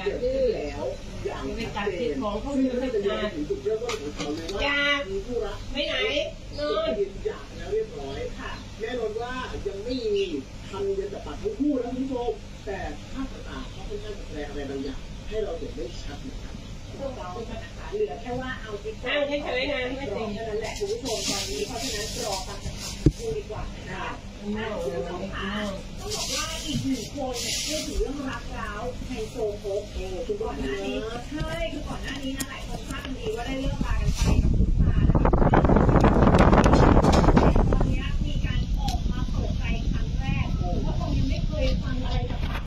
ดื้อแล้วอย่างเป็นการติดของเขาคือไม่จะถึงจุดเริ่มต้นของเขาเลยว่ามีผู้รักไม่ไหนนอนยืนหย่าแล้วเรียบร้อยค่ะแน่นอนว่ายังไม่มีคำเดียวกับปากทั้งคู่นะคุณผู้ชมแต่ภาพต่างๆเขาค่อนข้างแสดงอะไรบางอย่างให้เราเห็นได้ชัดนะครับพวกเราเป็นปัญหาเหลือแค่ว่าเอาจิ๊กนั่งเฉยๆนะไม่จริงเท่านั้นแหละคุณผู้ชมตอนนี้เพราะฉะนั้นรอฟังจากคู่ดีกว่านะคะคุณผู้ชมค่ะต้องบอกว่าอีกหนึ่งคนเนี่ยพูดถึงเรื่องรักร้าวไฮโซโพกคือก่อนหน้านี้ใช่คือก่อน